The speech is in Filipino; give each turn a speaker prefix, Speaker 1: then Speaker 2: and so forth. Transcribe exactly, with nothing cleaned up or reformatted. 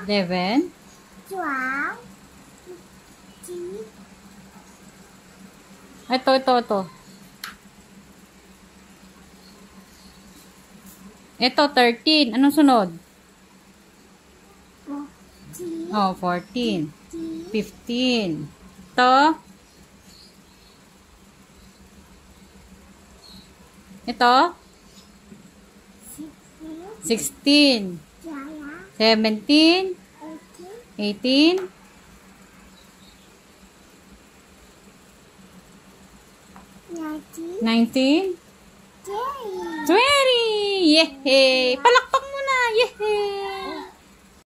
Speaker 1: eleven.
Speaker 2: twelve.
Speaker 1: Ito, ito, ito. Ito, thirteen. Anong sunod?
Speaker 2: fourteen.
Speaker 1: Oh, fourteen. fifteen. Ito. Ito. sixteen. seventeen. eighteen. nineteen. twenty. Yay!